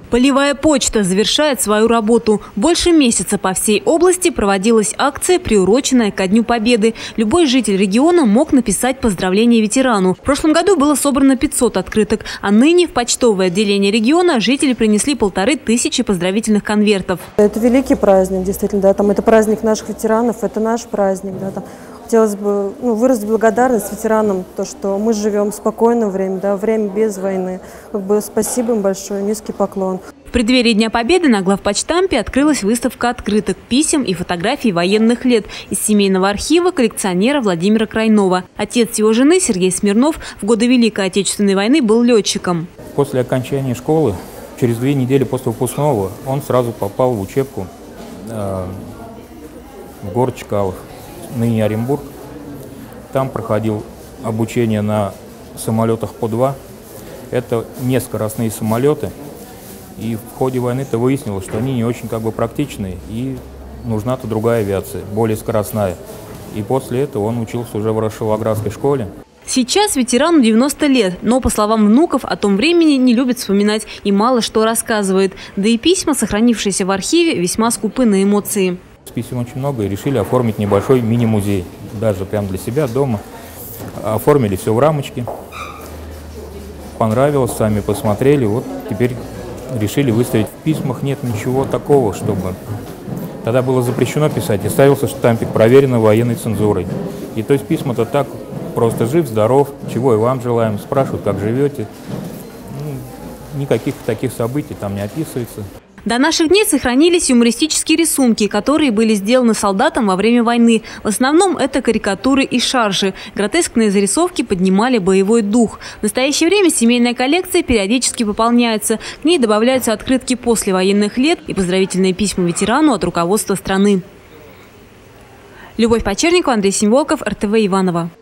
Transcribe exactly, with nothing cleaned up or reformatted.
Полевая почта завершает свою работу. Больше месяца по всей области проводилась акция, приуроченная ко Дню Победы. Любой житель региона мог написать поздравление ветерану. В прошлом году было собрано пятьсот открыток, а ныне в почтовое отделение региона жители принесли полторы тысячи поздравительных конвертов. Это великий праздник, действительно, да, там это праздник наших ветеранов, это наш праздник, да, там. Хотелось бы ну, выразить благодарность ветеранам, то, что мы живем в спокойное время, да, время без войны. Как бы спасибо им большое, низкий поклон. В преддверии Дня Победы на главпочтампе открылась выставка открыток, писем и фотографий военных лет из семейного архива коллекционера Владимира Крайнова. Отец его жены, Сергей Смирнов, в годы Великой Отечественной войны был летчиком. После окончания школы, через две недели после выпускного, он сразу попал в учебку э, в город Чкалов, ныне Оренбург. Там проходил обучение на самолетах По два. Это нескоростные самолеты. И в ходе войны-то выяснилось, что они не очень как бы практичные, и нужна-то другая авиация, более скоростная. И после этого он учился уже в Ворошиловоградской школе. Сейчас ветерану девяносто лет, но, по словам внуков, о том времени не любит вспоминать и мало что рассказывает. Да и письма, сохранившиеся в архиве, весьма скупы на эмоции. Писем очень много, и решили оформить небольшой мини-музей. Даже прямо для себя дома. Оформили все в рамочке. Понравилось, сами посмотрели. Вот теперь решили выставить. В письмах нет ничего такого, чтобы... Тогда было запрещено писать, и ставился штампик «Проверено военной цензурой». И то есть письма-то так просто жив, здоров, чего и вам желаем, спрашивают, как живете. Ну, никаких таких событий там не описывается. До наших дней сохранились юмористические рисунки, которые были сделаны солдатам во время войны. В основном это карикатуры и шаржи. Гротескные зарисовки поднимали боевой дух. В настоящее время семейная коллекция периодически пополняется. К ней добавляются открытки послевоенных лет и поздравительные письма ветерану от руководства страны. Любовь Почерникова, Андрей Семиволков, эр тэ вэ Иваново.